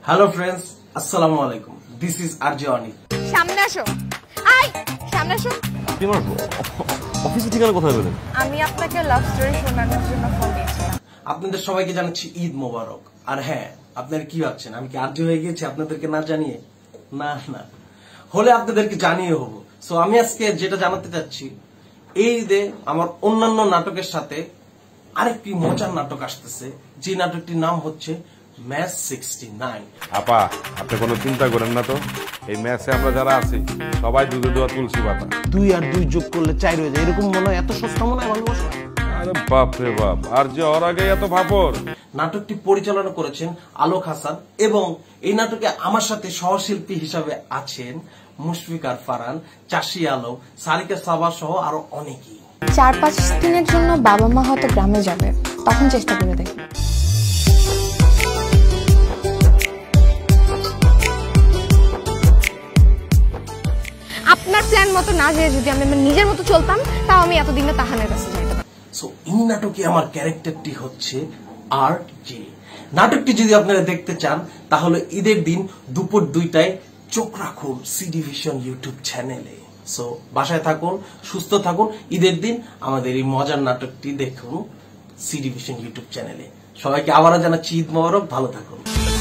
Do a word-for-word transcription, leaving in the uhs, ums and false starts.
Hello friends, আসসালামু আলাইকুম। This is RJ Anik. সামনে আসো। আই সামনে আসো। আপনি আমার অফিসের ঠিকানা কোথায় পেলেন? আমি আপনাকে লাভ স্টোরি শোনানোর জন্য ফোন দিয়েছিলাম। আপনাদের সবাইকে জানাচ্ছি ঈদ মোবারক। আর হ্যাঁ, আপনারা কি ভাবছেন আমি কি আরজে হয়ে গেছি আপনাদেরকে না জানিয়ে? না না, হলে আপনাদেরকে জানিয়ে হবো। সো আমি আজকে যেটা জানাতে চাচ্ছি, এই ঈদে আমার অন্যান্য নাটকের সাথে আরেকটি মজার নাটক আসতেছে, যে নাটকটির নাম হচ্ছে ম্যাচ সিক্সটি নাইন। আপা, আপনি কোনো চিন্তা করেন না তো, এই ম্যাচে আমরা যারা আছি সবাই দুধে দোয়া তুলসী পাতা। দুই আর দুই যোগ করলে চার হয়ে যায়, এরকম মনে হয়? এত সস্তা মনে হয় ভালোবাসা? আরে বাপ রে বাপ, আর যে ওর আগে এত ভাপর। নাটকটি পরিচালনা করেছেন আলোক হাসান এবং এই নাটকে আমার সাথে সহশিল্পী হিসাবে আছেন মুশফিকার ফারহান, চাষি আলম, সারিকা সাবা সহ আরো অনেকেই। চার পাঁচ দিনের জন্য বাবা মা হয়তো গ্রামে যাবে, তখন চেষ্টা করে দেখি। আপনার প্ল্যান মতো না যে যদি আমি নিজের মতো চলতাম, তাও আমি এতদিনে তাহানের কাছে যাইতে পারতাম। সো এই নাটকে আমার ক্যারেক্টারটি হচ্ছে আর জে। নাটকটি যদি আপনারা দেখতে চান তাহলে ঈদের দিন দুপুর দুইটায় চোখ রাখুন সি ডিভিশন ইউটিউব চ্যানেলে। সো বাসায় থাকুন, সুস্থ থাকুন, ঈদের দিন আমাদের এই মজার নাটকটি দেখুন সি ডিভিশন ইউটিউব চ্যানেলে। সবাইকে আবারও জানাচ্ছি ঈদ মোবারক, ভালো থাকুন।